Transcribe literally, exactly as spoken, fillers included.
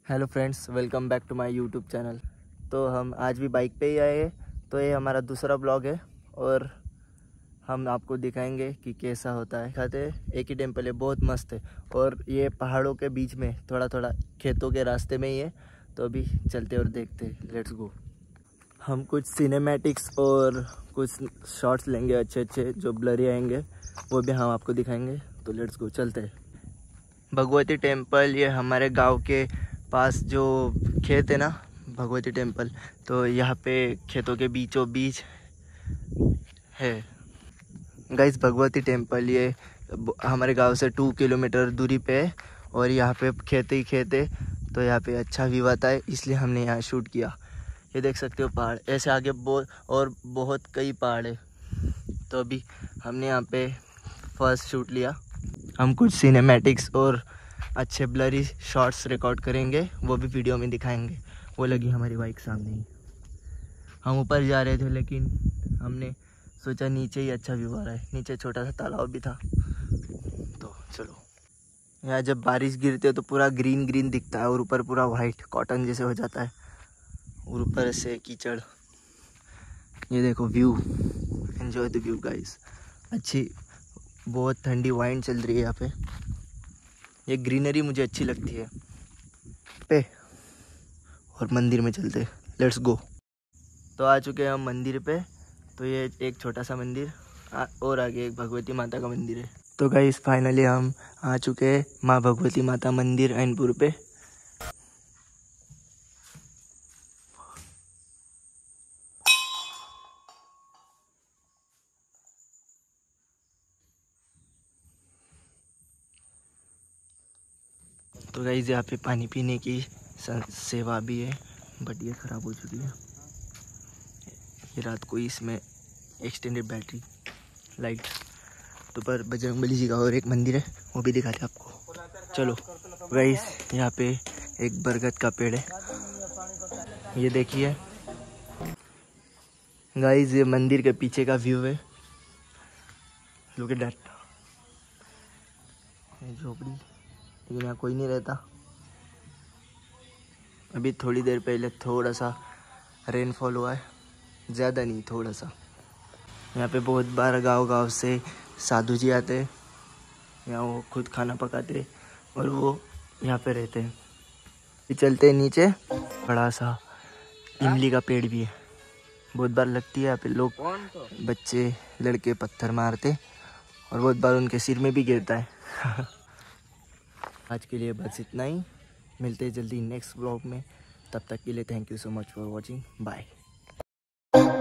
Hello friends, welcome back to my YouTube channel. तो हम आज भी बाइक पे ही आए हैं। तो ये हमारा दूसरा ब्लॉग है और हम आपको दिखाएंगे कि कैसा होता है। दिखाते हैं। एक ही टेम्पल है, बहुत मस्त है और ये पहाड़ों के बीच में थोड़ा थोड़ा खेतों के रास्ते में ही है। तो अभी चलते और देखते हैं, लेट्स गो। हम कुछ सिनेमैटिक्स और कुछ शॉट्स लेंगे अच्छे अच्छे, जो ब्लरी आएंगे वो भी हम आपको दिखाएंगे। तो लेट्स गो, चलते हैं। भगवती टेम्पल, ये हमारे गांव के पास जो खेत है ना, भगवती टेम्पल, तो यहाँ पे खेतों के बीचों बीच है गाइस भगवती टेम्पल। ये हमारे गांव से टू किलोमीटर दूरी पे है और यहाँ पे खेत ही खेत है। तो यहाँ पे अच्छा व्यू आता है, इसलिए हमने यहाँ शूट किया। ये देख सकते हो पहाड़, ऐसे आगे बहुत और बहुत कई पहाड़ है। तो अभी हमने यहाँ पे फर्स्ट शूट लिया। हम कुछ सिनेमैटिक्स और अच्छे ब्लरी शॉट्स रिकॉर्ड करेंगे, वो भी वीडियो में दिखाएंगे। वो लगी हमारी बाइक सामने ही। हम ऊपर जा रहे थे लेकिन हमने सोचा नीचे ही अच्छा व्यू आ रहा है। नीचे छोटा सा तालाब भी था। तो चलो, यहाँ जब बारिश गिरती है तो पूरा ग्रीन ग्रीन दिखता है और ऊपर पूरा वाइट कॉटन जैसे हो जाता है और ऊपर से कीचड़। ये देखो view, enjoy the view guys. अच्छी बहुत ठंडी वाइन चल रही है यहाँ पे। ये ग्रीनरी मुझे अच्छी लगती है पे। और मंदिर में चलते, लेट्स गो। तो आ चुके हैं हम मंदिर पे। तो ये एक छोटा सा मंदिर आ, और आगे एक भगवती माता का मंदिर है। तो गाइस फाइनली हम आ चुके हैं माँ भगवती माता मंदिर ऐनपुर पे। तो गाइस यहाँ पे पानी पीने की सेवा भी है, बट ये ख़राब हो चुकी है। ये रात को इसमें एक्सटेंडेड बैटरी लाइट। तो पर बजरंगबली जी का और एक मंदिर है, वो भी दिखाते आपको। चलो गाइस, यहाँ पे एक बरगद का पेड़ है, ये देखिए गाइस। ये मंदिर के पीछे का व्यू है, लुक एट दैट। झोपड़ी, लेकिन यहाँ कोई नहीं रहता। अभी थोड़ी देर पहले थोड़ा सा रेनफॉल हुआ है, ज़्यादा नहीं, थोड़ा सा। यहाँ पे बहुत बार गांव गांव से साधु जी आते हैं। यहाँ वो खुद खाना पकाते और वो यहाँ पे रहते हैं। चलते हैं नीचे, बड़ा सा इमली का पेड़ भी है। बहुत बार लगती है यहाँ पे, लोग बच्चे लड़के पत्थर मारते और बहुत बार उनके सिर में भी गिरता है। आज के लिए बस इतना ही, मिलते हैं जल्दी नेक्स्ट ब्लॉग में। तब तक के लिए thank you so much for watching, bye.